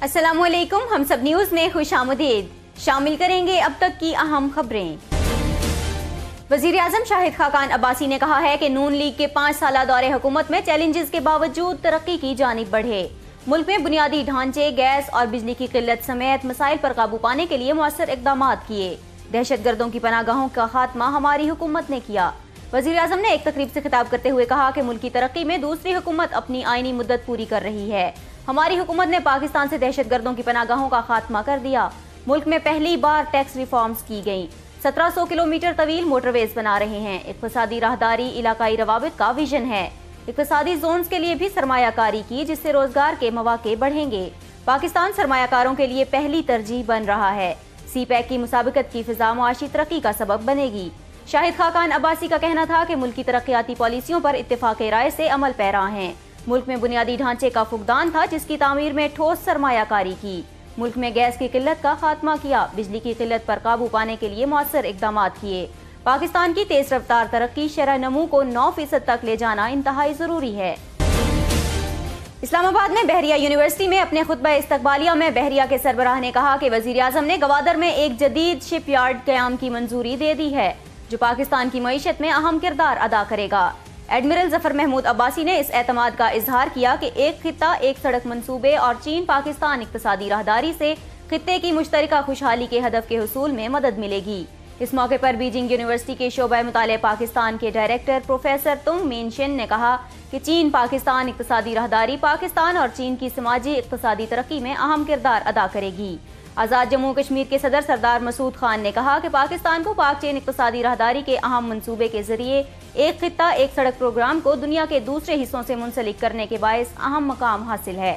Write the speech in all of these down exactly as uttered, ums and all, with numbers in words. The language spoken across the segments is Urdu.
अस्सलाम वालेकुम, हम सब न्यूज में खुश आमदीद। शामिल करेंगे अब तक की अहम खबरें। वजीर आजम शाहिद खाकान अब्बासी ने कहा है कि नून लीग के पाँच साल दौरे हुकूमत में चैलेंजेस के बावजूद तरक्की की जानिब बढ़े। मुल्क में बुनियादी ढांचे, गैस और बिजली की किल्लत समेत मसाइल पर काबू पाने के लिए मौसर इकदाम किए। दहशत गर्दों की पनागाहों का खात्मा हमारी हुकूमत ने किया। वजीर आजम ने एक तकरीब से खिताब करते हुए कहा कि मुल्क की तरक्की में दूसरी हुकूमत अपनी आईनी मुद्दत पूरी कर रही है। हमारी हुकूमत ने पाकिस्तान से दहशत गर्दों की पनागाहों का खात्मा कर दिया। मुल्क में पहली बार टैक्स रिफॉर्म्स की गई। सत्रह सौ किलोमीटर तवील मोटरवेज बना रहे हैं। इक्तिसादी राहदारी इलाकाई रवाबित का विजन है। इक्तिसादी जोन्स के लिए भी सरमायाकारी की, जिससे रोजगार के मौके बढ़ेंगे। पाकिस्तान सरमायाकारों के लिए पहली तरजीह बन रहा है। सी पैक की मुसाबकत की फिजा मुआशी तरक्की का सबब बनेगी। शाहिद खाकान अब्बासी का कहना था कि मुल्क की तरक्याती पॉलिसियों पर इत्तेफाक राय से अमल पैरा हैं। मुल्क में बुनियादी ढांचे का फुकदान था, जिसकी तामीर में ठोस सरमायाकारी की। मुल्क में गैस की किल्लत का खात्मा किया। बिजली की किल्लत पर काबू पाने के लिए मौसर इकदाम किए। पाकिस्तान की तेज रफ्तार तरक्की शरह नमू को नौ फीसद तक ले जाना इंतहाई जरूरी है। इस्लामाबाद में बहरिया यूनिवर्सिटी में अपने खुतबा इस्तकबालिया में बहरिया के सरबराह ने कहा कि वजीर आजम ने गवादर में एक जदीद शिप यार्ड क़याम की मंजूरी दे दी है, जो पाकिस्तान की मईशत में अहम किरदार अदा करेगा। एडमिरल जफर महमूद अब्बासी ने इस एतमाद का इजहार किया कि एक खित्ता एक सड़क मंसूबे और चीन पाकिस्तान इक्तिसादी राहदारी से खित्ते की मुश्तरका खुशहाली के हदफ के हुसूल में मदद मिलेगी। इस मौके पर बीजिंग यूनिवर्सिटी के शोबा मुताले पाकिस्तान के डायरेक्टर प्रोफेसर तुंग मिनशिन ने कहा कि चीन पाकिस्तान इक्तिसादी राहदारी पाकिस्तान और चीन की समाजी इक्तिसादी तरक्की में अहम किरदार अदा करेगी। आज़ाद जम्मू कश्मीर के सदर सरदार मसूद खान ने कहा कि पाकिस्तान को पाक चीन इक्तिसादी राहदारी के अहम मंसूबे के जरिए एक खित्ता एक सड़क प्रोग्राम को दुनिया के दूसरे हिस्सों से मुंसलिक करने के बायस अहम मकाम हासिल है।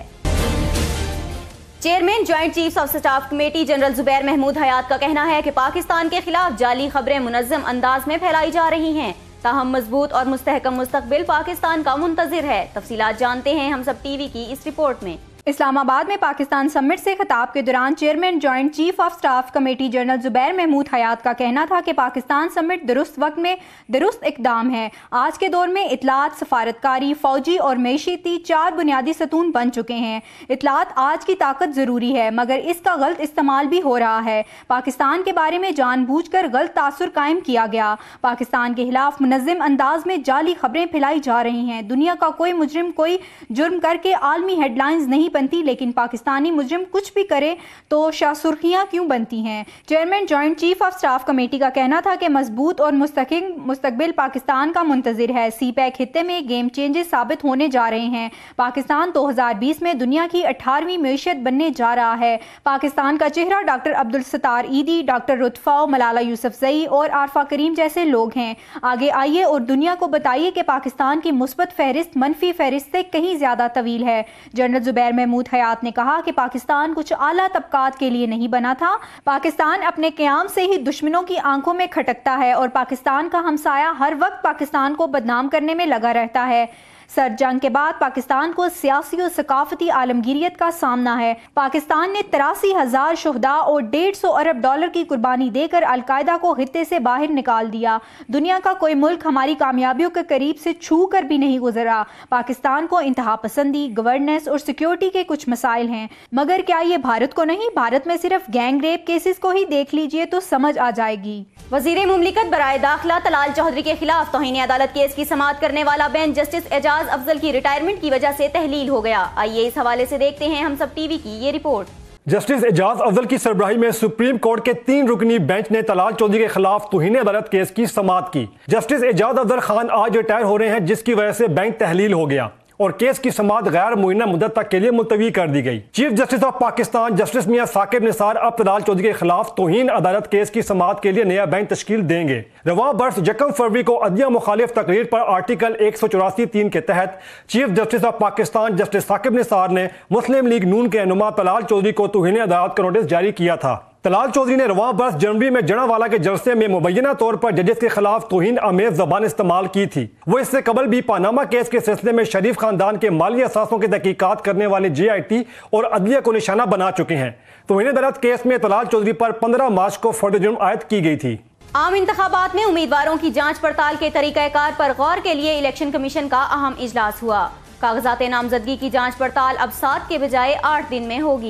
Chairman joint chiefs of staff committee general Zubair Mahmood Hayat का कहना है कि पाकिस्तान के खिलाफ जाली खबरें मुनज़्ज़म अंदाज में फैलाई जा रही हैं। ताहम मजबूत और मुस्तहकम मुस्तकबिल पाकिस्तान का मुंतज़िर है। तफसीलात जानते हैं हम सब टीवी की इस रिपोर्ट में। इस्लामाबाद में पाकिस्तान समिट से खिताब के दौरान chairman joint chief of staff committee general Zubair Mahmood Hayat का कहना था कि पाकिस्तान समिट दुरुस्त वक्त में दुरुस्त इकदाम है। आज के दौर में इतलात, सफारतकारी, फौजी और मैशीती चार बुनियादी सतून बन चुके हैं। इतलात आज की ताकत ज़रूरी है, मगर इसका गलत इस्तेमाल भी हो रहा है। पाकिस्तान के बारे में जानबूझकर गलत तासुर कायम किया गया। पाकिस्तान के खिलाफ मुनज़्ज़म अंदाज में जाली खबरें फैलाई जा रही हैं। दुनिया का कोई मुजरिम कोई जुर्म करके आलमी हेडलाइंस नहीं बनती, लेकिन पाकिस्तानी मुजरिम कुछ भी करे तो शासुर्खियां क्यों बनती हैं। Chairman joint chief of staff committee का कहना था कि मजबूत और मुस्तकिल मुस्तकबिल पाकिस्तान का मुंतज़िर है। सी पैक खित्ते में गेम चेंजेस साबित होने जा रहे हैं। पाकिस्तान दो हजार बीस में दुनिया की अठारहवीं मईशत बनने जा रहा है। पाकिस्तान का चेहरा डॉक्टर अब्दुल सत्तार ईदी, डॉक्टर रुतफ़ा, मलाला यूसुफ़ज़ई और आरफा करीम जैसे लोग हैं। आगे आइए और दुनिया को बताइए कि पाकिस्तान की मुस्बत फहरिस्त मनफी फहरिस्त से कहीं ज्यादा तवील है। जनरल जुबैर महमूद हयात ने कहा कि पाकिस्तान कुछ आला तबकात के लिए नहीं बना था। पाकिस्तान अपने क़याम से ही दुश्मनों की आंखों में खटकता है और पाकिस्तान का हमसाया हर वक्त पाकिस्तान को बदनाम करने में लगा रहता है। सर जंग के बाद पाकिस्तान को सियासी और सकाफती आलमगीरियत का सामना है। पाकिस्तान ने तिरासी हजार शुहदा और डेढ़ सौ अरब डॉलर की कुर्बानी देकर अलकायदा को खित्ते से बाहर निकाल दिया। दुनिया का कोई मुल्क हमारी कामयाबियों के करीब से छू कर भी नहीं गुजरा। पाकिस्तान को इंतहा पसंदी, गवर्नेंस और सिक्योरिटी के कुछ मसाइल हैं, मगर क्या ये भारत को नहीं? भारत में सिर्फ गैंग रेप केसेस को ही देख लीजिए तो समझ आ जाएगी। वजीर मुमलिकत बराए दाखिला तलाल चौधरी के खिलाफ तौहीन अदालत केस की समाअत करने वाला बेंच जस्टिस एजाज अफजल की रिटायरमेंट की वजह से तहलील हो गया। आइए इस हवाले से देखते हैं हम सब टीवी की ये रिपोर्ट। जस्टिस एजाज अफजल की सरबराही में सुप्रीम कोर्ट के तीन रुकनी बेंच ने तलाल चौधरी के खिलाफ तौहीन अदालत केस की समाअत की। जस्टिस एजाज अफजल खान आज रिटायर हो रहे हैं, जिसकी वजह से बेंच तहलील हो गया और केस की समाअत गैर मुअय्यना मुद्दत तक के लिए मुलतवी कर दी गई। Chief justice of Pakistan justice Mian Saqib Nisar अब तलाल चौधरी के खिलाफ तौहीन अदालत केस की समाअत के लिए नया बेंच तश्कील देंगे। रवां बरस यकम फरवरी को अदलिया मुखालिफ तकरीर पर आर्टिकल एक सौ चौरासी तीन के तहत chief justice of Pakistan justice Saqib Nisar ने मुस्लिम लीग नून के रहनुमा तलाल चौधरी को तौहीन अदालत का नोटिस जारी किया था। तलाल चौधरी ने रवां बरस जनवरी में जनावाला के जलसे में मुबैना तौर पर जजेस के खिलाफ तौहीन आमेज जबान इस्तेमाल की थी। वो इससे कबल भी पानामा केस के सिलसिले में शरीफ खानदान के माली असासों की तहकीकात करने वाले जे आई टी और अदलिया को निशाना बना चुके हैं। तौहीन अदालत केस में तलाल चौधरी पर पंद्रह मार्च को फर्द जुर्म आयद की गई थी। आम इंतखाबात में उम्मीदवारों की जांच पड़ताल के तरीक़ाकार पर गौर के लिए इलेक्शन कमीशन का अहम इजलास हुआ। कागजात नामजदगी की जांच पड़ताल अब सात के बजाय आठ दिन में होगी।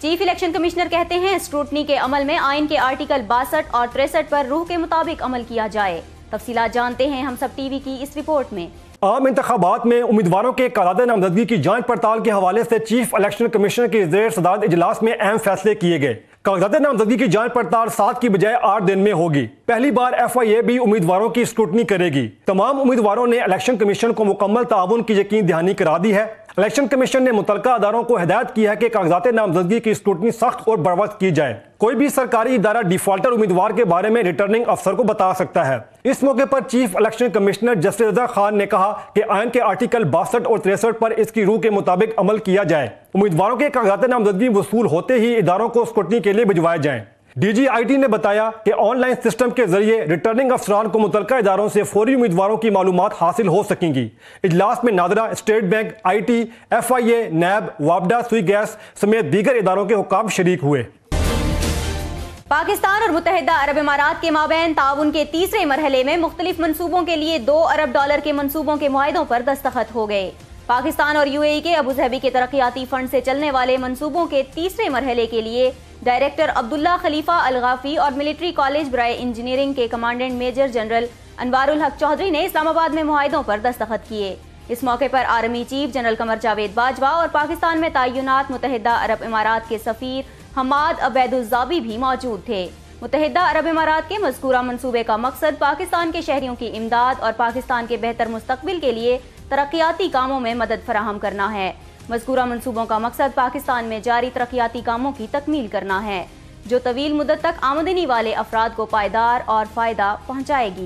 چیف الیکشن کمشنر کہتے ہیں اسکروٹنی کے عمل میں آئین کے آرٹیکل باسٹھ اور تریسٹھ پر روح کے مطابق عمل کیا جائے۔ تفصیلات جانتے ہیں ہم سب ٹی وی کی اس رپورٹ میں۔ عام انتخابات میں امیدواروں کے کاغذات نامزدگی کی جانچ پڑتال کے حوالے سے چیف الیکشن کمشنر کے زیر صدارت اجلاس میں اہم فیصلے کیے گئے۔ کاغذات نامزدگی کی جانچ پڑتال سات کی بجائے آٹھ دن میں ہوگی۔ پہلی بار ایف آئی اے بھی امیدواروں کی اسکروٹنی کرے گی۔ تمام امیدواروں نے الیکشن کمیشن کو مکمل تعاون کی یقین دہانی کرا دی ہے۔ الیکشن کمیشن نے متعلقہ اداروں کو ہدایت کی ہے کہ کاغذات نامزدگی کی اسکروٹنی سخت اور بروقت کی جائے۔ کوئی بھی سرکاری ادارہ ڈیفالٹر امیدوار کے بارے میں ریٹرننگ افسر کو بتا سکتا ہے۔ اس موقع پر chief election commissioner justice Raza Khan نے کہا کہ آئین کے آرٹیکل باسٹھ اور تریسٹھ پر اس کی روح کے مطابق عمل کیا جائے۔ امیدواروں کے کاغذات نامزدگی وصول ہوتے ہی اداروں کو اسکروٹنی کے لیے بھجوائے جائیں۔ ڈی جی آئی ٹی نے بتایا کہ آن لائن سسٹم کے ذریعے ریٹرننگ افسران کو متعلقہ اداروں سے فوری امیدواروں کی معلومات حاصل ہو سکیں گی۔ اجلاس میں ناظرہ، state bank, I T, F I A, NAB, وابڈا، سوئی گیس سمیت دیگر اداروں کے حکام شریک ہوئے۔ پاکستان اور متحدہ عرب امارات کے مابین تعاون کے تیسرے مرحلے میں مختلف منصوبوں کے لیے دو ارب ڈالر کے منصوبوں کے معاہدوں پر دستخط ہو گئے۔ پاکستان اور یو اے ای کے ابوظہبی کے ترقیاتی فنڈ سے چلنے والے منصوبوں کے تیسرے مرحلے کے لیے ڈائریکٹر عبداللہ خلیفہ الغافی اور ملٹری کالج برائے انجینئرنگ کے commandant major general Anwar ul Haq Chaudhry نے اسلام آباد میں معاہدوں پر دستخط کیے۔ اس موقع پر army chief general Qamar Javed Bajwa اور پاکستان میں تعینات متحدہ عرب امارات کے سفیر حماد عبید الزابی بھی موجود تھے۔ متحدہ عرب امارات کے مذکورہ منصوبے کا مقصد پاکستان کے شہریوں کی امداد اور پاکستان کے بہتر مستقبل کے لیے ترقیاتی کاموں میں مدد فراہم کرنا ہے۔ مذکورہ منصوبوں کا مقصد پاکستان میں جاری ترقیاتی کاموں کی تکمیل کرنا ہے، جو طویل مدت تک آمدنی والے افراد کو پائیدار اور فائدہ پہنچائے گی۔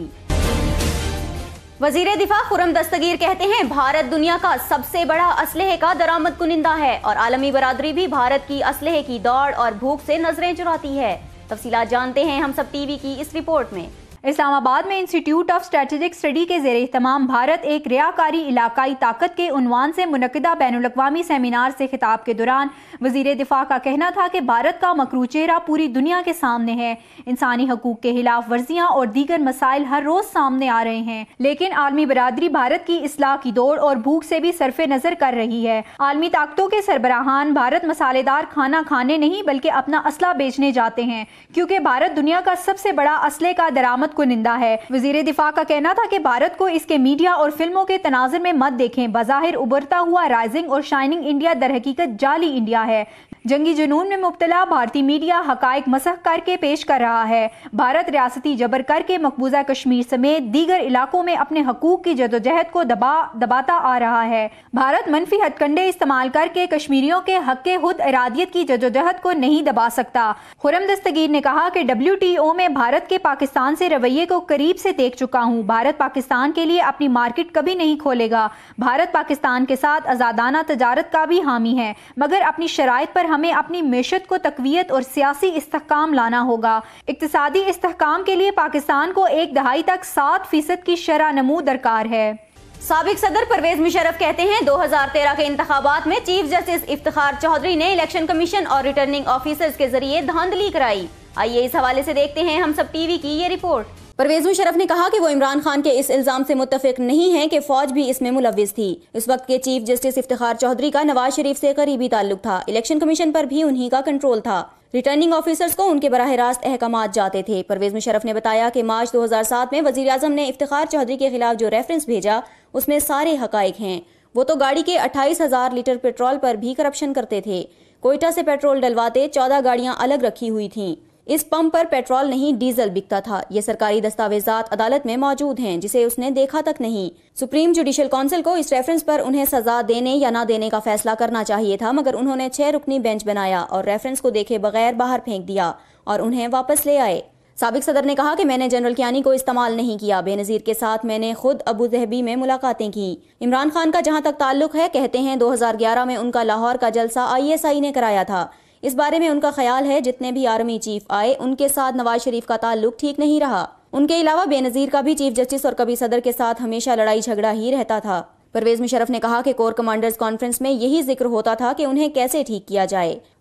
وزیر دفاع خرم دستگیر کہتے ہیں بھارت دنیا کا سب سے بڑا اسلحے کا درآمد کنندہ ہے اور عالمی برادری بھی بھارت کی اسلحے کی دوڑ اور بھوک سے نظریں چراتی ہے۔ تفصیلات جانتے ہیں ہم سب ٹی وی کی اس رپورٹ میں۔ اسلام آباد میں انسٹیٹیوٹ آف اسٹریٹجک اسٹڈی کے زیر اہتمام بھارت ایک ریاکاری علاقائی طاقت کے عنوان سے منعقدہ بین الاقوامی سیمینار سے خطاب کے دوران وزیر دفاع کا کہنا تھا کہ بھارت کا مکروہ چہرہ پوری دنیا کے سامنے ہے۔ انسانی حقوق کے خلاف ورزیاں اور دیگر مسائل ہر روز سامنے آ رہے ہیں، لیکن عالمی برادری بھارت کی اصلاح کی دوڑ اور بھوک سے بھی صرف نظر کر رہی ہے۔ عالمی طاقتوں کے سربراہان بھارت مسالے دار کھانا کھانے نہیں بلکہ اپنا اسلحہ بیچنے جاتے ہیں، کیونکہ بھارت دنیا کا سب سے بڑا اسلحے کا درآمد کنندہ ہے۔ وزیر دفاع کا کہنا تھا کہ بھارت کو اس کے میڈیا اور فلموں کے تناظر میں مت دیکھیں۔ بظاہر ابھرتا ہوا رائزنگ اور شائننگ انڈیا در حقیقت جعلی انڈیا ہے۔ جنگی جنون میں مبتلا بھارتی میڈیا حقائق مسخ کر کے پیش کر رہا ہے۔ بھارت ریاستی جبر کر کے مقبوضہ کشمیر سمیت دیگر علاقوں میں اپنے حقوق کی جدوجہد کو دبا دباتا آ رہا ہے۔ بھارت منفی ہتھ کنڈے استعمال کر کے کشمیریوں کے حق خود ارادیت کی جدوجہد کو نہیں دبا سکتا۔ خرم دستگیر نے کہا کہ ڈبلیو ٹی او میں بھارت کے پاکستان سے رویے کو قریب سے دیکھ چکا ہوں۔ بھارت پاکستان کے لیے اپنی مارکیٹ کبھی نہیں کھولے گا۔ بھارت پاکستان کے ساتھ آزادانہ تجارت کا بھی حامی ہے، مگر اپنی شرائط پر ہمیں اپنی معیشت کو تقویت اور سیاسی استحکام لانا ہوگا۔ اقتصادی استحکام کے لیے پاکستان کو ایک دہائی تک سات فیصد کی شرح نمو درکار ہے۔ سابق صدر پرویز مشرف کہتے ہیں دو ہزار تیرہ کے انتخابات میں چیف جسٹس افتخار چودھری نے الیکشن کمیشن اور ریٹرننگ آفیسرز کے ذریعے دھاندلی کرائی۔ آئیے اس حوالے سے دیکھتے ہیں ہم سب ٹی وی کی یہ رپورٹ۔ پرویز مشرف نے کہا کہ وہ عمران خان کے اس الزام سے متفق نہیں ہیں کہ فوج بھی اس میں ملوث تھی۔ اس وقت کے چیف جسٹس افتخار چودھری کا نواز شریف سے قریبی تعلق تھا۔ الیکشن کمیشن پر بھی انہی کا کنٹرول تھا۔ ریٹرننگ آفیسرز کو ان کے براہ راست احکامات جاتے تھے۔ پرویز مشرف نے بتایا کہ مارچ دو ہزار سات میں وزیر اعظم نے افتخار چودھری کے خلاف جو ریفرنس بھیجا اس میں سارے حقائق ہیں۔ وہ تو گاڑی کے اٹھائیس ہزار لیٹر پیٹرول پر بھی کرپشن کرتے تھے۔ کوئٹہ سے پیٹرول ڈلواتے چودہ گاڑیاں الگ رکھی ہوئی تھیں۔ اس پمپ پر پیٹرول نہیں ڈیزل بکتا تھا۔ یہ سرکاری دستاویزات عدالت میں موجود ہیں جسے اس نے دیکھا تک نہیں۔ سپریم جوڈیشل کونسل کو اس ریفرنس پر انہیں سزا دینے یا نہ دینے کا فیصلہ کرنا چاہیے تھا، مگر انہوں نے چھ رکنی بینچ بنایا اور ریفرنس کو دیکھے بغیر باہر پھینک دیا اور انہیں واپس لے آئے۔ سابق صدر نے کہا کہ میں نے جنرل کیانی کو استعمال نہیں کیا۔ بے نظیر کے ساتھ میں نے خود ابوظہبی میں ملاقاتیں کی۔ عمران خان کا جہاں تک تعلق ہے، کہتے ہیں دو ہزار گیارہ میں ان کا لاہور کا جلسہ آئی ایس آئی نے کرایا تھا۔ اس بارے میں ان کا خیال ہے جتنے بھی آرمی چیف آئے ان کے ساتھ نواز شریف کا تعلق ٹھیک نہیں رہا۔ ان کے علاوہ بے نظیر کا بھی چیف جسٹس اور کبھی صدر کے ساتھ ہمیشہ لڑائی جھگڑا ہی رہتا تھا۔ پرویز مشرف نے کہا کہ کور کمانڈرز کانفرنس میں یہی ذکر ہوتا تھا کہ انہیں کیسے ٹھیک کیا جائے۔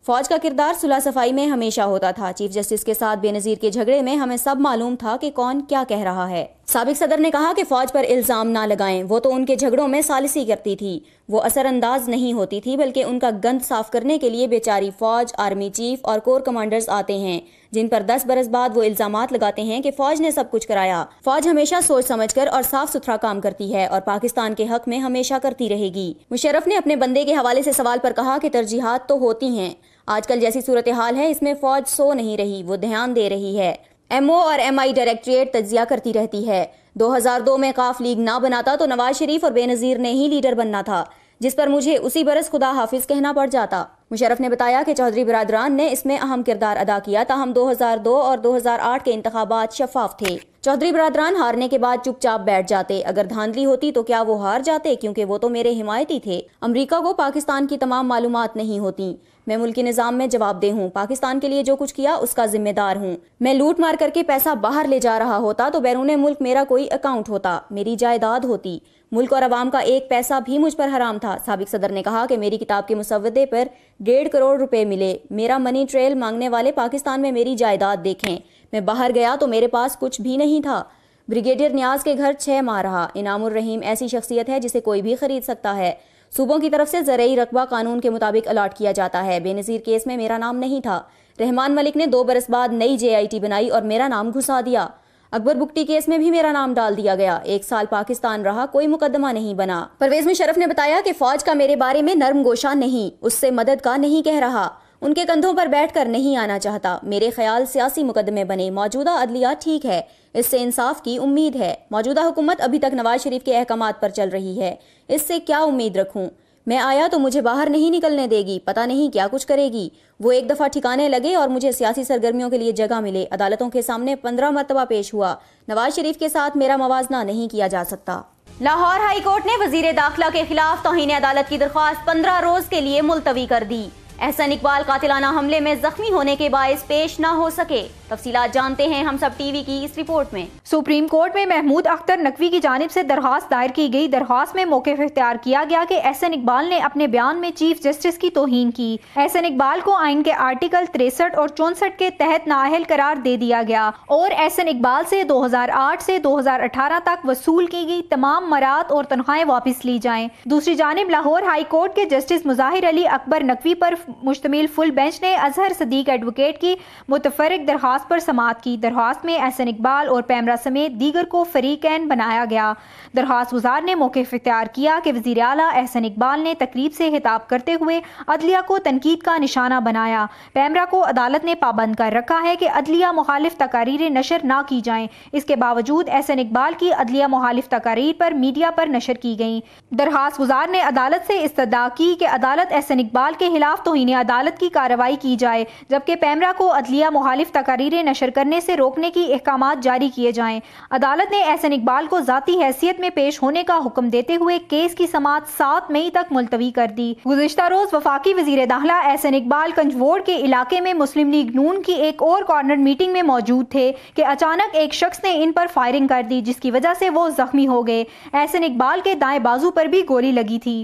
فوج کا کردار صلح صفائی میں ہمیشہ ہوتا تھا. چیف جسٹس کے ساتھ بے نظیر کے جھگڑے میں ہمیں سب معلوم تھا کہ کون کیا کہہ رہا ہے. سابق صدر نے کہا کہ فوج پر الزام نہ لگائیں، وہ تو ان کے جھگڑوں میں ثالثی کرتی تھی، وہ اثر انداز نہیں ہوتی تھی، بلکہ ان کا گند صاف کرنے کے لیے بیچاری فوج، آرمی چیف اور کور کمانڈرز آتے ہیں جن پر دس برس بعد وہ الزامات لگاتے ہیں کہ فوج نے سب کچھ کرایا. فوج ہمیشہ سوچ سمجھ کر اور صاف ستھرا کام کرتی ہے اور پاکستان کے حق میں ہمیشہ کرتی رہے گی. مشرف نے اپنے بندے کے حوالے سے سوال پر کہا کہ ترجیحات تو ہوتی ہیں، آج کل جیسی صورتحال ہے اس میں فوج سو نہیں رہی، وہ دھیان دے رہی ہے. ایم او اور ایم آئی ڈائریکٹریٹ تجزیہ کرتی رہتی ہے. دو ہزار دو میں قاف لیگ نہ بناتا تو نواز شریف اور بے نظیر نے ہی لیڈر بننا تھا، جس پر مجھے اسی برس خدا حافظ کہنا پڑ جاتا. مشرف نے بتایا کہ چودھری برادران نے اس میں اہم کردار ادا کیا، تاہم دو ہزار دو اور دو ہزار آٹھ کے انتخابات شفاف تھے. چودھری برادران ہارنے کے بعد چپ چاپ بیٹھ جاتے. اگر دھاندلی ہوتی تو کیا وہ ہار جاتے؟ کیونکہ وہ تو میرے حمایتی تھے. امریکہ کو پاکستان کی تمام معلومات نہیں ہوتی. میں ملکی نظام میں جواب دہ ہوں، پاکستان کے لیے جو کچھ کیا اس کا ذمہ دار ہوں. میں لوٹ مار کر کے پیسہ باہر لے جا رہا ہوتا تو بیرون ملک میرا کوئی اکاؤنٹ ہوتا، میری جائیداد ہوتی. ملک اور عوام کا ایک پیسہ بھی مجھ پر حرام تھا. سابق صدر نے کہا کہ میری کتاب کے مسودے پر ڈیڑھ کروڑ روپے ملے. میرا منی ٹریل مانگنے والے پاکستان میں میری جائیداد دیکھیں. میں باہر گیا تو میرے پاس کچھ بھی نہیں تھا. بریگیڈیئر نیاز کے گھر چھ ماہ رہا. انعام الرحیم ایسی شخصیت ہے جسے کوئی بھی خرید سکتا ہے. صوبوں کی طرف سے زرعی رقبہ قانون کے مطابق الاٹ کیا جاتا ہے. بے نظیر کیس میں میرا نام نہیں تھا. رحمان ملک نے دو برس بعد نئی جے آئی ٹی بنائی اور میرا نام گھسا دیا. اکبر بگٹی کیس میں بھی میرا نام ڈال دیا گیا. ایک سال پاکستان رہا، کوئی مقدمہ نہیں بنا. پرویز مشرف نے بتایا کہ فوج کا میرے بارے میں نرم گوشہ نہیں، اس سے مدد کا نہیں کہہ رہا، ان کے کندھوں پر بیٹھ کر نہیں آنا چاہتا. میرے خیال سیاسی مقدمے بنے. موجودہ عدلیہ ٹھیک ہے، اس سے انصاف کی امید ہے. موجودہ حکومت ابھی تک نواز شریف کے احکامات پر چل رہی ہے، اس سے کیا امید رکھوں؟ میں آیا تو مجھے باہر نہیں نکلنے دے گی، پتہ نہیں کیا کچھ کرے گی. وہ ایک دفعہ ٹھکانے لگے اور مجھے سیاسی سرگرمیوں کے لیے جگہ ملے. عدالتوں کے سامنے پندرہ مرتبہ پیش ہوا. نواز شریف کے ساتھ میرا موازنہ نہیں کیا جا سکتا. لاہور ہائی کورٹ نے وزیر داخلہ کے خلاف توہین عدالت کی درخواست پندرہ روز کے لیے ملتوی کر دی. احسن اقبال قاتلانہ حملے میں زخمی ہونے کے باعث پیش نہ ہو سکے. تفصیلات جانتے ہیں ہم سب ٹی وی کی اس رپورٹ میں. سپریم کورٹ میں محمود اختر نقوی کی جانب سے درخواست دائر کی گئی. درخواست میں موقف اختیار کیا گیا کہ احسن اقبال نے اپنے بیان میں چیف جسٹس کی توہین کی. احسن اقبال کو آئین کے آرٹیکل تریسٹھ اور چونسٹھ کے تحت نااہل قرار دے دیا گیا اور احسن اقبال سے دو ہزار آٹھ سے دو ہزار اٹھارہ تک وصول کی گئی تمام مراد اور تنخواہیں واپس لی جائیں. دوسری جانب لاہور ہائی کورٹ کے جسٹس مظاہر علی اکبر نقوی پر مشتمل فل بینچ نے اظہر صدیق ایڈوکیٹ کی متفرق درخواست پر سماعت کی. درخواست میں احسن اقبال اور پیمرا سمیت دیگر کو فریقین بنایا گیا. درخواست گزار نے موقف اختیار کیا کہ وزیر اعلیٰ احسن اقبال نے تقریب سے خطاب کرتے ہوئے عدلیہ کو تنقید کا نشانہ بنایا. پیمرا کو عدالت نے پابند کر رکھا ہے کہ عدلیہ مخالف تقاریر نشر نہ کی جائیں. اس کے باوجود احسن اقبال کی عدلیہ مخالف تقاریر پر میڈیا پر نشر کی گئیں. درخواست گزار نے عدالت سے استدعا کی کہ عدالت احسن اقبال کے خلاف توہین عدالت کی کارروائی کی جائے، جبکہ پیمرا کو عدلیہ مخالف تقاریر نشر کرنے سے روکنے کی احکامات جاری کیے جائیں. عدالت نے احسن اقبال کو ذاتی حیثیت میں پیش ہونے کا حکم دیتے ہوئے کیس کی سماعت سات مئی تک ملتوی کر دی. گزشتہ روز وفاقی وزیر داخلہ احسن اقبال کنجووڑ کے علاقے میں مسلم لیگ نون کی ایک اور کارنر میٹنگ میں موجود تھے کہ اچانک ایک شخص نے ان پر فائرنگ کر دی، جس کی وجہ سے وہ زخمی ہو گئے. احسن اقبال کے دائیں بازو پر بھی گولی لگی تھی.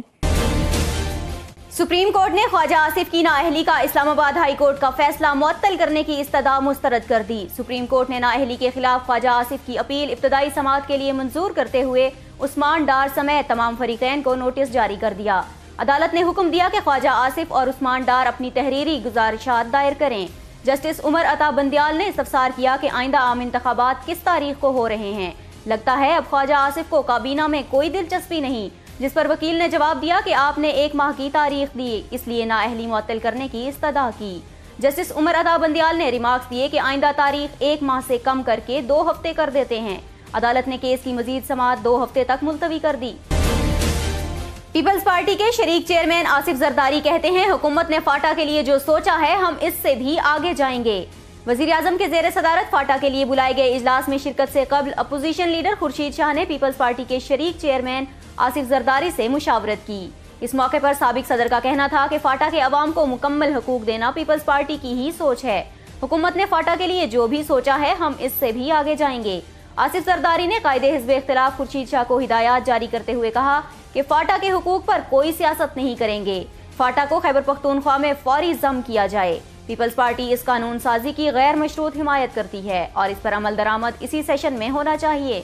سپریم کورٹ نے خواجہ آصف کی نااہلی کا اسلام آباد ہائی کورٹ کا فیصلہ معطل کرنے کی استدعا مسترد کر دی. سپریم کورٹ نے نااہلی کے خلاف خواجہ آصف کی اپیل ابتدائی سماعت کے لیے منظور کرتے ہوئے عثمان ڈار سمیت تمام فریقین کو نوٹس جاری کر دیا. عدالت نے حکم دیا کہ خواجہ آصف اور عثمان ڈار اپنی تحریری گزارشات دائر کریں. جسٹس عمر عطا بندیال نے استفسار کیا کہ آئندہ عام انتخابات کس تاریخ کو ہو رہے ہیں. لگتا ہے اب خواجہ آصف کو کابینہ میں کوئی دلچسپی نہیں، جس پر وکیل نے جواب دیا کہ آپ نے ایک ماہ کی تاریخ دی، اس لیے نااہلی معطل کرنے کی استدعا کی. جسٹس عمر عطا بندیال نے ریمارکس دیے کہ آئندہ تاریخ ایک ماہ سے کم کر کے دو ہفتے کر دیتے ہیں. عدالت نے کیس کی مزید سماعت دو ہفتے تک ملتوی کر دی. پیپلز پارٹی کے شریک چیئرمین آصف زرداری کہتے ہیں حکومت نے فاٹا کے لیے جو سوچا ہے ہم اس سے بھی آگے جائیں گے. وزیر اعظم کے زیر صدارت فاٹا کے لیے بلائے گئے اجلاس میں شرکت سے قبل اپوزیشن لیڈر خورشید شاہ نے پیپلز پارٹی کے شریک چیئرمین آصف زرداری سے مشاورت کی. اس موقع پر سابق صدر کا کہنا تھا کہ فاٹا کے عوام کو مکمل حقوق دینا پیپلز پارٹی کی ہی سوچ ہے. حکومت نے فاٹا کے لیے جو بھی سوچا ہے ہم اس سے بھی آگے جائیں گے. آصف زرداری نے قائد حزب اختلاف خورشید شاہ کو ہدایات جاری کرتے ہوئے کہا کہ فاٹا کے حقوق پر کوئی سیاست نہیں کریں گے. فاٹا کو خیبر پختونخوا میں فوری ضم کیا جائے۔ پیپلز پارٹی اس قانون سازی کی غیر مشروط حمایت کرتی ہے اور اس پر عمل درآمد اسی سیشن میں ہونا چاہیے۔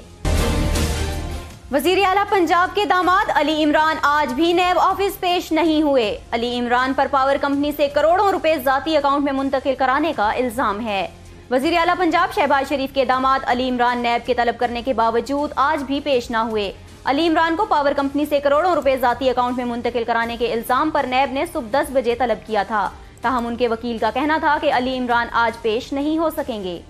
وزیر اعلیٰ پنجاب کے داماد علی عمران آج بھی نیب آفس پیش نہیں ہوئے۔ علی عمران پر پاور کمپنی سے کروڑوں روپے ذاتی اکاؤنٹ میں منتقل کرانے کا الزام ہے۔ وزیر اعلیٰ پنجاب شہباز شریف کے داماد علی عمران نیب کے طلب کرنے کے باوجود آج بھی پیش نہ ہوئے۔ علی عمران کو پاور کمپنی سے کروڑوں روپے ذاتی اکاؤنٹ میں منتقل کرانے کے الزام پر نیب نے صبح دس بجے طلب کیا تھا، تاہم ان کے وکیل کا کہنا تھا کہ علی عمران آج پیش نہیں ہو سکیں گے۔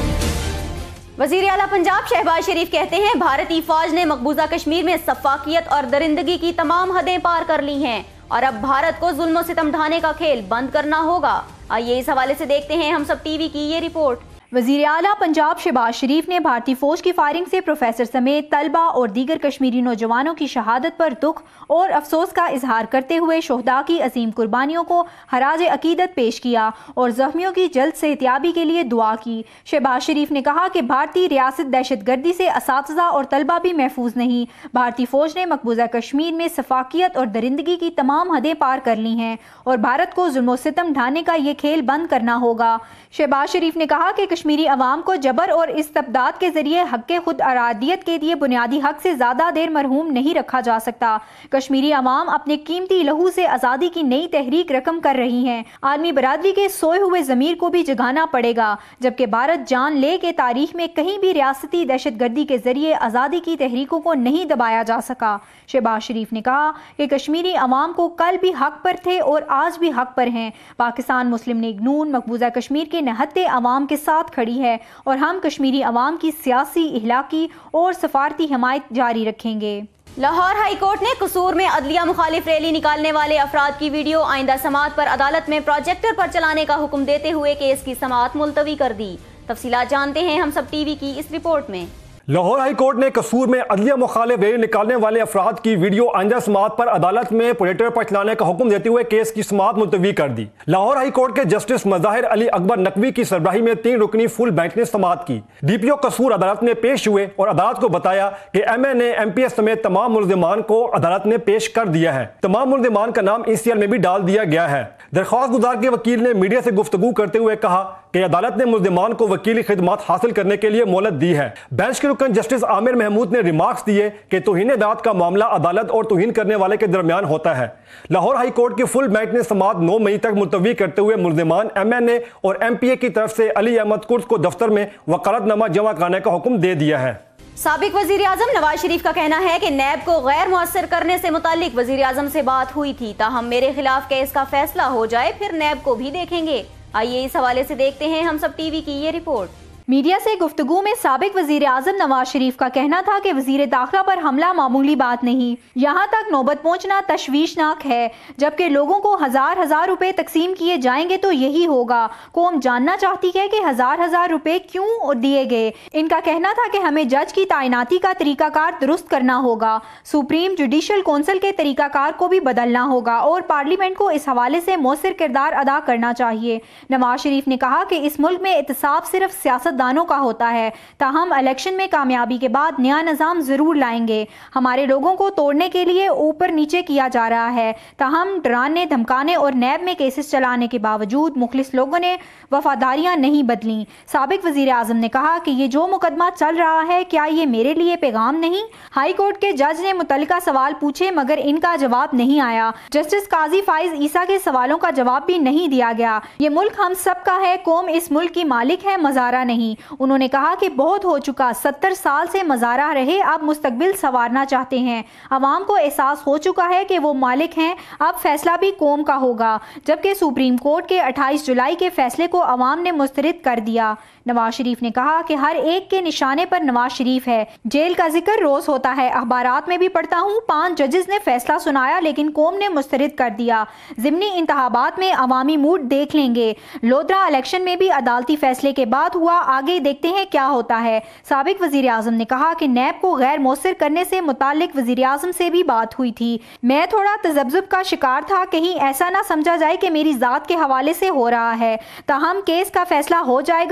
وزیر اعلیٰ پنجاب شہباز شریف کہتے ہیں بھارتی فوج نے مقبوضہ کشمیر میں سفاکیت اور درندگی کی تمام حدیں پار کر لی ہیں اور اب بھارت کو ظلم و ستم ڈھانے کا کھیل بند کرنا ہوگا۔ آئیے اس حوالے سے دیکھتے ہیں ہم سب ٹی وی کی یہ رپورٹ۔ وزیر اعلیٰ پنجاب شہباز شریف نے بھارتی فوج کی فائرنگ سے پروفیسر سمیت طلبہ اور دیگر کشمیری نوجوانوں کی شہادت پر دکھ اور افسوس کا اظہار کرتے ہوئے شہداء کی عظیم قربانیوں کو خراج عقیدت پیش کیا اور زخمیوں کی جلد صحتیابی کے لیے دعا کی۔ شہباز شریف نے کہا کہ بھارتی ریاست دہشت گردی سے اساتذہ اور طلبہ بھی محفوظ نہیں۔ بھارتی فوج نے مقبوضہ کشمیر میں سفاکیت اور درندگی کی تمام حدیں پار کر لی ہیں اور بھارت کو ظلم و ستم ڈھانے کا یہ کھیل بند کرنا ہوگا۔ شہباز شریف نے کہا کہ کشمیری عوام کو جبر اور استبداد کے ذریعے حق خود ارادیت کے لیے بنیادی حق سے زیادہ دیر مرحوم نہیں رکھا جا سکتا۔ کشمیری عوام اپنے قیمتی لہو سے آزادی کی نئی تحریک رقم کر رہی ہیں۔ عالمی برادری کے سوئے ہوئے ضمیر کو بھی جگانا پڑے گا، جبکہ بھارت جان لے کے تاریخ میں کہیں بھی ریاستی دہشت گردی کے ذریعے آزادی کی تحریکوں کو نہیں دبایا جا سکا۔ شہباز شریف نے کہا کہ کشمیری عوام کو کل بھی حق پر تھے اور آج بھی حق پر ہیں۔ پاکستان مسلم لیگ نون مقبوضہ کشمیر کے نہتے عوام کے ساتھ کھڑی ہے اور ہم کشمیری عوام کی سیاسی، اخلاقی اور سفارتی حمایت جاری رکھیں گے۔ لاہور ہائی کورٹ نے قصور میں عدلیہ مخالف ریلی نکالنے والے افراد کی ویڈیو آئندہ سماعت پر عدالت میں پروجیکٹر پر چلانے کا حکم دیتے ہوئے کیس کی سماعت ملتوی کر دی۔ تفصیلات جانتے ہیں ہم سب ٹی وی کی اس رپورٹ میں۔ لاہور ہائی کورٹ نے قصور میں عدلیہ مخالف ریلی نکالنے والے افراد کی ویڈیو آئندہ سماعت پر عدالت میں پروجیکٹر پر چلانے کا حکم دیتے ہوئے کیس کی سماعت ملتوی کر دی۔ لاہور ہائی کورٹ کے جسٹس مظاہر علی اکبر نقوی کی سربراہی میں تین رکنی فل بینچ نے سماعت کی۔ ڈی پی او قصور عدالت میں پیش ہوئے اور عدالت کو بتایا کہ M N A, M P S سمیت تمام ملزمان کو عدالت نے پیش کر دیا ہے۔ تمام ملزمان کا نام ای سی ایل میں بھی ڈال دیا گیا ہے۔ درخواست گزار کے وکیل نے میڈیا سے گفتگو کرتے ہوئے کہا کہ عدالت نے ملزمان کو وکیلی خدمات حاصل کرنے کے لیے مہلت دی ہے۔ بینچ کے رکن جسٹس عامر محمود نے ریمارکس دیے کہ توہین عدالت کا معاملہ عدالت اور توہین کرنے والے کے درمیان ہوتا ہے۔ لاہور ہائی کورٹ کی فل بینچ نے سماعت نو مئی تک ملتوی کرتے ہوئے ملزمان ایم این اے اور ایم پی اے کی طرف سے علی احمد کرد کو دفتر میں وکالت نامہ جمع کرانے کا حکم دے دیا ہے۔ سابق وزیر اعظم نواز شریف کا کہنا ہے کہ نیب کو غیر مؤثر کرنے سے متعلق وزیر اعظم سے بات ہوئی تھی، تاہم میرے خلاف کیس کا فیصلہ ہو جائے پھر نیب کو بھی دیکھیں گے۔ آئیے اس حوالے سے دیکھتے ہیں ہم سب ٹی وی کی یہ رپورٹ۔ میڈیا سے گفتگو میں سابق وزیر اعظم نواز شریف کا کہنا تھا کہ وزیر داخلہ پر حملہ معمولی بات نہیں، یہاں تک نوبت پہنچنا تشویشناک ہے۔ جبکہ لوگوں کو ہزار ہزار روپے تقسیم کیے جائیں گے تو یہی ہوگا۔ قوم جاننا چاہتی ہے کہ ہزار ہزار روپے کیوں دیے گئے۔ ان کا کہنا تھا کہ ہمیں جج کی تعیناتی کا طریقہ کار درست کرنا ہوگا، سپریم جوڈیشل کونسل کے طریقہ کار کو بھی بدلنا ہوگا اور پارلیمنٹ کو اس حوالے سے مؤثر کردار ادا کرنا چاہیے۔ نواز شریف نے کہا کہ اس ملک میں احتساب صرف سیاست دانوں کا ہوتا ہے، تاہم الیکشن میں کامیابی کے بعد نیا نظام ضرور لائیں گے۔ ہمارے لوگوں کو توڑنے کے لیے اوپر نیچے کیا جا رہا ہے، تاہم ڈرانے دھمکانے اور نیب میں کیسز چلانے کے باوجود مخلص لوگوں نے وفاداریاں نہیں بدلیں۔ سابق وزیر اعظم نے کہا کہ یہ جو مقدمہ چل رہا ہے کیا یہ میرے لیے پیغام نہیں؟ ہائی کورٹ کے جج نے متعلقہ سوال پوچھے مگر ان کا جواب نہیں آیا۔ جسٹس قاضی فائز عیسیٰ کے سوالوں کا جواب بھی نہیں دیا گیا۔ یہ ملک ہم سب کا ہے، قوم اس ملک کی مالک ہے، مزارہ نہیں۔ انہوں نے کہا کہ بہت ہو چکا، ستر سال سے مزارہ رہے، اب مستقبل سنوارنا چاہتے ہیں۔ عوام کو احساس ہو چکا ہے کہ وہ مالک ہیں، اب فیصلہ بھی قوم کا ہوگا۔ جبکہ سپریم کورٹ کے اٹھائیس جولائی کے فیصلے کو عوام نے مسترد کر دیا۔ نواز شریف نے کہا کہ ہر ایک کے نشانے پر نواز شریف ہے۔ جیل کا ذکر روز ہوتا ہے، اخبارات میں بھی پڑھتا ہوں، پانچ ججز نے فیصلہ سنایا لیکن قوم نے مسترد کر دیا۔ ضمنی انتخابات میں عوامی موڈ دیکھ لیں گے۔ لودھرا الیکشن میں بھی عدالتی فیصلے کے بعد ہوا، آگے دیکھتے ہیں کیا ہوتا ہے۔ سابق وزیر اعظم نے کہا کہ نیب کو غیر مؤثر کرنے سے متعلق وزیر اعظم سے بھی بات ہوئی تھی۔ میں تھوڑا تذبذب کا شکار تھا، کہیں ایسا نہ سمجھا جائے کہ میری ذات کے حوالے سے ہو رہا ہے، تاہم کیس کا فیصلہ ہو جائے گا پھر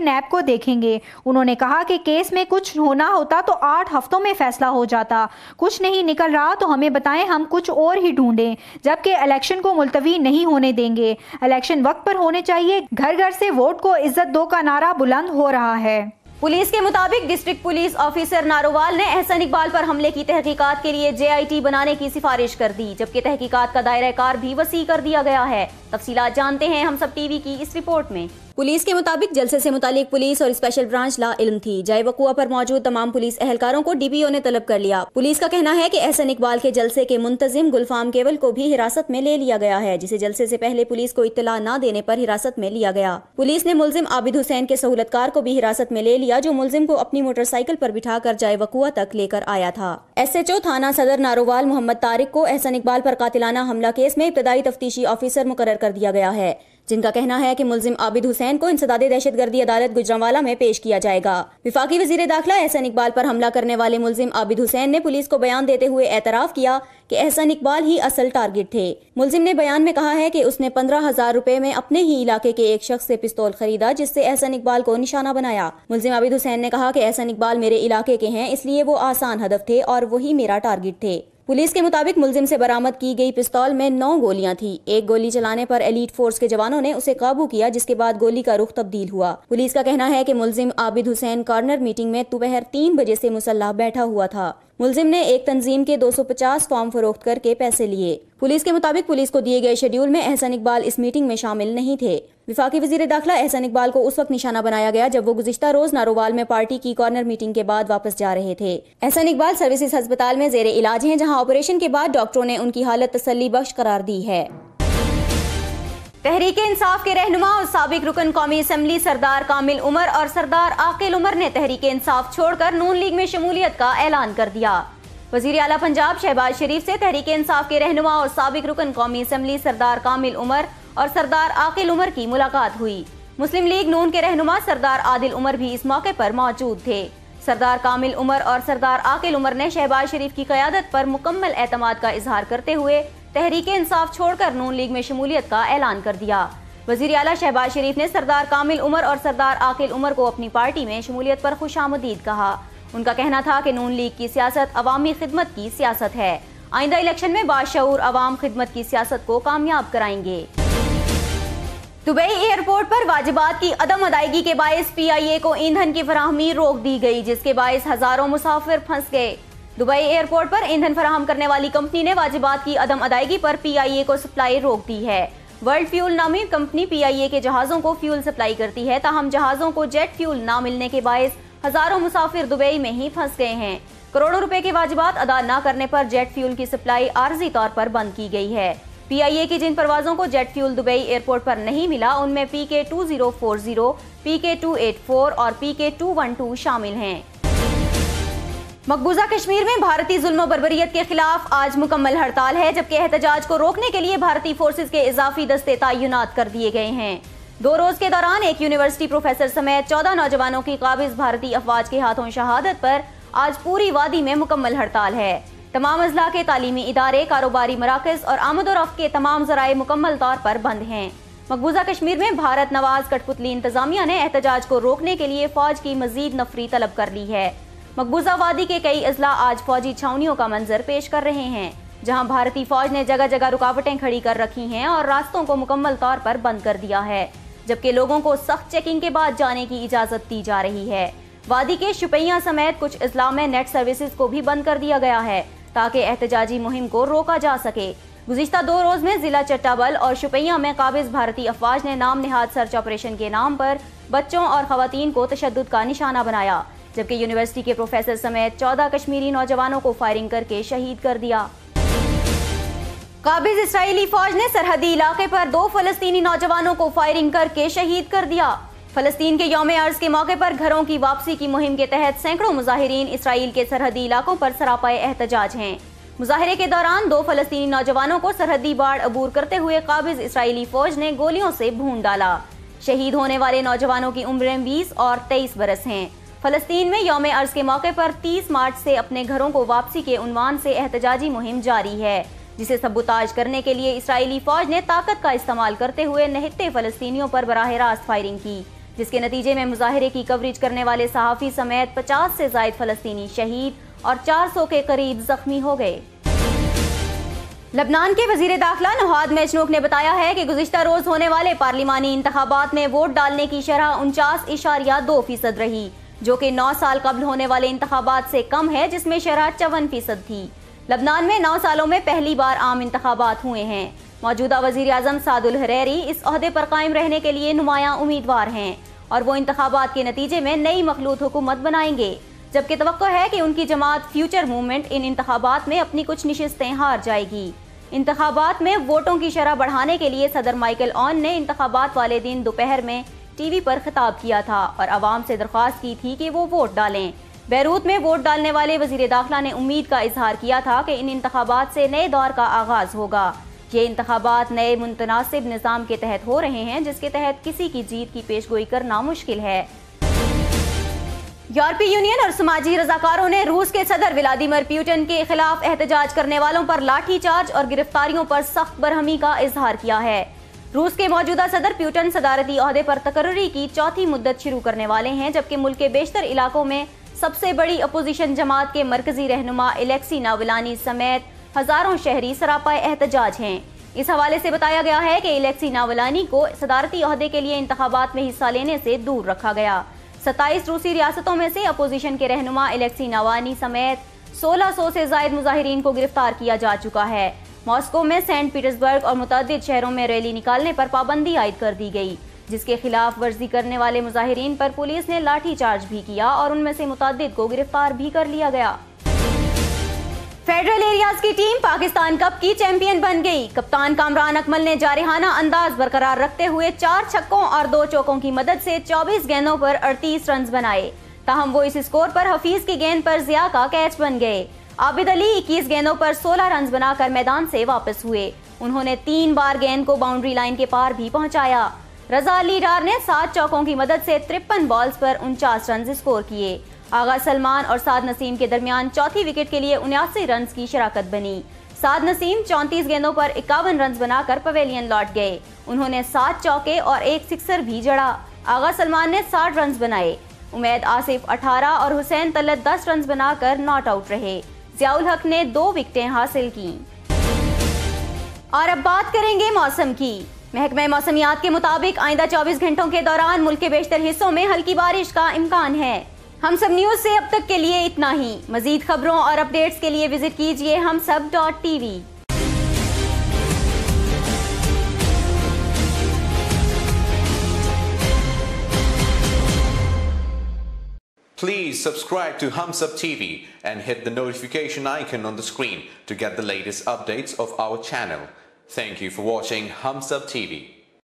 नैब को देखेंगे। उन्होंने कहा कि केस में कुछ होना होता तो आठ हफ्तों में फैसला हो जाता, कुछ नहीं निकल रहा तो हमें बताएं, हम कुछ और ही ढूंढें, जबकि इलेक्शन को मुलतवी नहीं होने देंगे। इलेक्शन वक्त पर होने चाहिए। घर घर से वोट को इज्जत दो का नारा बुलंद हो रहा है। पुलिस के मुताबिक डिस्ट्रिक्ट पुलिस ऑफिसर नारोवाल ने एहसन इकबाल पर हमले की तहकीकात के लिए जे आई टी बनाने की सिफारिश कर दी, जबकि तहकीकात का दायरा कार भी वसी कर दिया गया है। तफसीलात जानते हैं हम सब टीवी की इस रिपोर्ट में। पुलिस के मुताबिक जलसे से मुतालिक पुलिस और स्पेशल ब्रांच ला इल्म थी। जाए वकुआ पर मौजूद तमाम पुलिस एहलकारों को डी पी ओ ने तलब कर लिया। पुलिस का कहना है कि एहसन इकबाल के जलसे के मुंतजिम गुलफाम केवल को भी हिरासत में ले लिया गया है, जिसे जलसे से पहले पुलिस को इत्तला न देने पर हिरासत में लिया गया। पुलिस ने मुलजिम आबिद हुसैन के सहूलतकार को भी हिरासत में ले लिया, जो मुलजिम को अपनी मोटरसाइकिल पर बिठा कर जाए वकुआ तक लेकर आया था। एस एच ओ थाना सदर नारोवाल मोहम्मद तारिक को एहसन इकबाल पर कातिलाना हमला केस में इब्तदाई तफ्तीशी ऑफिसर मुकर्रर कर दिया गया है, जिनका कहना है कि मुलजिम आबिद हुसैन को इंसदादे दहशतगर्दी अदालत गुजरांवाला में पेश किया जाएगा। विफाकी वजीर दाखिला एहसन इकबाल पर हमला करने वाले मुलजिम आबिद हुसैन ने पुलिस को बयान देते हुए एतराफ किया कि एहसन इकबाल ही असल टारगेट थे। मुलजिम ने बयान में कहा है कि उसने पंद्रह हजार रुपए में अपने ही इलाके के एक शख्स से पिस्तौल खरीदा, जिससे एहसन इकबाल को निशाना बनाया। मुलजिम आबिद हुसैन ने कहा कि एहसन इकबाल मेरे इलाके के हैं, इसलिए वो आसान हदफ थे और वही मेरा टारगेट थे। पुलिस के मुताबिक मुलजिम से बरामद की गई पिस्तौल में नौ गोलियां थी। एक गोली चलाने पर एलीट फोर्स के जवानों ने उसे काबू किया, जिसके बाद गोली का रुख तब्दील हुआ। पुलिस का कहना है कि मुलजिम आबिद हुसैन कॉर्नर मीटिंग में दोपहर तीन बजे से मुसल्लाह बैठा हुआ था। मुलजिम ने एक तंजीम के दो सौ पचास फॉर्म फरोख्त करके पैसे लिए। पुलिस के मुताबिक पुलिस को दिए गए शेड्यूल में एहसन इकबाल इस मीटिंग में शामिल नहीं थे। विफाकी वजीर दाखिला एहसन इकबाल को उस वक्त निशाना बनाया गया जब वो गुज़िश्ता रोज नारोवाल में पार्टी की कॉर्नर मीटिंग के बाद वापस जा रहे थे। एहसन इकबाल सर्विसेज अस्पताल में जेरे इलाज हैं, जहां ऑपरेशन के बाद डॉक्टरों ने उनकी हालत तसल्ली बख्श करार दी है। तहरीक इंसाफ के रहनुमा और साबिक रुकन कौमी असम्बली सरदार कामिल उमर और सरदार आकिल उमर ने तहरीक इंसाफ छोड़कर नून लीग में शमूलियत का ऐलान कर दिया। वजीर आला पंजाब शहबाज शरीफ से तहरीक इंसाफ के रहनुमा और साबिक रुकन कौमी असम्बली सरदार कामिल उमर और सरदार आकिल उमर की मुलाकात हुई। मुस्लिम लीग नून के रहनुमा सरदार आदिल उमर भी इस मौके पर मौजूद थे। सरदार कामिल उमर और सरदार आकिल उमर ने शहबाज शरीफ की क़यादत पर मुकम्मल एतमाद का इजहार करते हुए तहरीक इंसाफ छोड़कर नून लीग में शमूलियत का ऐलान कर दिया। वजीर आला शहबाज शरीफ ने सरदार कामिल उमर और सरदार आकिल उमर को अपनी पार्टी में शमूलियत पर खुशामदीद कहा। उनका कहना था कि नून लीग की सियासत अवामी खिदमत की सियासत है। आइंदा इलेक्शन में बाशऊर अवाम खिदमत की सियासत को कामयाब कराएंगे। दुबई एयरपोर्ट पर वाजिबात की अदम अदायगी के बायस पी आई ए को ईंधन की फराहमी रोक दी गई, जिसके बायस हजारों मुसाफिर फंस गए। दुबई एयरपोर्ट पर ईंधन फराहम करने वाली कंपनी ने वाजिबात की अदम अदायगी पर पी आई ए को सप्लाई रोक दी है। वर्ल्ड फ्यूल नामी कंपनी पी आई ए के जहाजों को फ्यूल सप्लाई करती है, ताहम जहाजों को जेट फ्यूल ना मिलने के बायस हजारों मुसाफिर दुबई में ही फंस गए हैं। करोड़ों रुपए के वाजिबात अदा न करने पर जेट फ्यूल की सप्लाई आर्जी तौर पर बंद की गई है। पी आई ए की जिन परवाजों को जेट फ्यूल दुबई एयरपोर्ट पर नहीं मिला, उनमें P K two zero four zero, P K two eight four और P K two one two शामिल हैं। मकबूजा कश्मीर में भारतीय जुल्म बर्बरियत के खिलाफ आज मुकम्मल हड़ताल है, जबकि एहतजाज को रोकने के लिए भारतीय फोर्सेज के इजाफी दस्ते तैनात कर दिए गए हैं। दो रोज के दौरान एक यूनिवर्सिटी प्रोफेसर समेत चौदह नौजवानों की काबिज भारतीय अफवाज के हाथों शहादत पर आज पूरी वादी में मुकम्मल हड़ताल है। तमाम अजला के तालीमी इदारे, कारोबारी मराकज और आमदोरफ्त के तमाम जराए मुकम्मल तौर पर बंद हैं। मकबूजा कश्मीर में भारत नवाज कठपुतली इंतजामिया ने एहतजाज को रोकने के लिए फौज की मजीद नफरी तलब कर ली है। मकबूजा वादी के कई अजला आज फौजी छावनियों का मंजर पेश कर रहे हैं, जहां भारतीय फौज ने जगह जगह रुकावटें खड़ी कर रखी हैं और रास्तों को मुकम्मल तौर पर बंद कर दिया है, जबकि लोगों को सख्त चेकिंग के बाद जाने की इजाजत दी जा रही है। वादी के शुपैया समेत कुछ अजला में नेट सर्विसेज को भी बंद कर दिया गया है, ताकि एहतजाजी मुहिम को रोका जा सके। गुज़िश्ता दो रोज में जिला चट्टाबल और शुपैया में काबिज भारतीय अफवाज ने नाम निहाद सर्च ऑपरेशन के नाम पर बच्चों और खवातीन को तशद्दुद का निशाना बनाया, जबकि यूनिवर्सिटी के प्रोफेसर समेत चौदह कश्मीरी नौजवानों को फायरिंग करके शहीद कर दिया। काबिज इस्राएली फौज ने सरहदी इलाके पर दो फलस्तीनी नौजवानों को फायरिंग करके शहीद कर दिया। फलस्तीन के यौम अर्ज के मौके पर घरों की वापसी की मुहिम के तहत सैकड़ों मुजाहिरीन इसराइल के सरहदी इलाकों पर सरापाए एहतजाज हैं। मुजाहिरे के दौरान दो फलस्तीनी नौजवानों को सरहदी बाढ़ अबूर करते हुए काबिज इसराइली फौज ने गोलियों से भून डाला। शहीद होने वाले नौजवानों की उम्रें बीस और तेईस बरस हैं। फलस्तीन में यौम अर्ज के मौके पर तीस मार्च से अपने घरों को वापसी के उन्वान से एहतजाजी मुहिम जारी है, जिसे सबूताज करने के लिए इसराइली फौज ने ताकत का इस्तेमाल करते हुए निहत्ते फलस्तीनियों पर बराह रास्त फायरिंग की, جس کے نتیجے میں مظاہرے کی کوریج کرنے والے صحافی سمیت پچاس سے زائد فلسطینی شہید اور چار سو کے قریب زخمی ہو گئے۔ لبنان کے وزیر داخلہ نہاد میچنوک نے بتایا ہے کہ گزشتہ روز ہونے والے پارلیمانی انتخابات میں ووٹ ڈالنے کی شرح انچاس اشاریہ دو فیصد رہی، جو کہ نو سال قبل ہونے والے انتخابات سے کم ہے جس میں شرح چون فیصد تھی۔ لبنان میں نو سالوں میں پہلی بار عام انتخابات ہوئے ہیں۔ موجودہ وزیر اعظم سعد الحریری اس عہدے پر قائم رہنے کے لیے نمایاں امیدوار ہیں اور وہ انتخابات کے نتیجے میں نئی مخلوط حکومت بنائیں گے، جبکہ توقع ہے کہ ان کی جماعت فیوچر موومنٹ ان انتخابات میں اپنی کچھ نشستیں ہار جائے گی۔ انتخابات میں ووٹوں کی شرح بڑھانے کے لیے صدر مائیکل اون نے انتخابات والے دن دوپہر میں ٹی وی پر خطاب کیا تھا اور عوام سے درخواست کی تھی کہ وہ ووٹ ڈالیں۔ بیروت میں ووٹ ڈالنے والے وزیر داخلہ نے امید کا اظہار کیا تھا کہ ان انتخابات سے نئے دور کا آغاز ہوگا۔ یہ انتخابات نئے متناسب نظام کے تحت ہو رہے ہیں جس کے تحت کسی کی جیت کی پیشگوئی کرنا مشکل ہے۔ یورپی یونین اور سماجی رضاکاروں نے روس کے صدر ولادیمیر پیوٹن کے خلاف احتجاج کرنے والوں پر لاٹھی چارج اور گرفتاریوں پر سخت برہمی کا اظہار کیا ہے۔ روس کے موجودہ صدر پیوٹن صدارتی عہدے پر تقرری کی چوتھی مدت شروع کرنے والے ہیں، جبکہ ملک کے بیشتر علاقوں میں سب سے بڑی اپوزیشن جماعت کے مرکزی رہنما الیکسی ناولانی سمیت ہزاروں شہری سراپائے احتجاج ہیں۔ اس حوالے سے بتایا گیا ہے کہ الیکسی ناولانی کو صدارتی عہدے کے لیے انتخابات میں حصہ لینے سے دور رکھا گیا۔ ستائیس روسی ریاستوں میں سے اپوزیشن کے رہنما الیکسی ناولانی سمیت سولہ سو سے زائد مظاہرین کو گرفتار کیا جا چکا ہے۔ ماسکو میں سینٹ پیٹرزبرگ اور متعدد شہروں میں ریلی نکالنے پر پابندی عائد کر دی گئی، جس کے خلاف ورزی کرنے والے مظاہرین پر پولیس نے لاٹھی چارج بھی کیا اور ان میں سے متعدد کو گرفتار بھی کر لیا گیا۔ فیڈرل ایریاز کی ٹیم پاکستان کپ کی چیمپئن بن گئی۔ کپتان کامران اکمل نے جارحانہ انداز برقرار رکھتے ہوئے چار چھکوں اور دو چوکوں کی مدد سے چوبیس گیندوں پر اڑتیس رنز بنائے، تاہم وہ اس اسکور پر حفیظ کی گیند پر ضیاء کا کیچ بن گئے۔ عابد علی اکیس گیندوں پر سولہ رنز بنا کر میدان سے واپس ہوئے۔ انہوں نے تین بار گیند کو باؤنڈری لائن کے پار بھی پہنچایا۔ رضا علی ڈار نے سات چوکوں کی مدد سے ترپن بالز پر انچاس رنز اسکور کیے۔ آغا سلمان اور سعد نسیم کے درمیان چوتھی وکٹ کے لیے اناسی رنز کی شراکت بنی۔ سعد نسیم چونتیس گیندوں پر اکاون رنز بنا کر پویلین لوٹ گئے۔ انہوں نے سات چوکے اور ایک سکسر بھی جڑا۔ آغا سلمان نے ساٹھ رنز بنائے۔ امید آصف اٹھارہ اور حسین طلت دس رنز بنا کر ناٹ آؤٹ رہے۔ ضیاء الحق نے دو وکٹیں حاصل کی۔ اور اب بات کریں گے موسم کی۔ محکمہ موسمیات کے مطابق آئندہ چوبیس گھنٹوں کے دوران ملک کے بیشتر حصوں میں ہلکی بارش کا امکان ہے۔ ہم سب نیوز سے اب تک کے لیے اتنا ہی۔ مزید خبروں اور اپ ڈیٹس کے لیے وزٹ کیجیے Hum Sab dot TV. Please subscribe to Humsab T V and hit the notification icon on the screen to get the latest updates of our channel. Thank you for watching Humsab T V.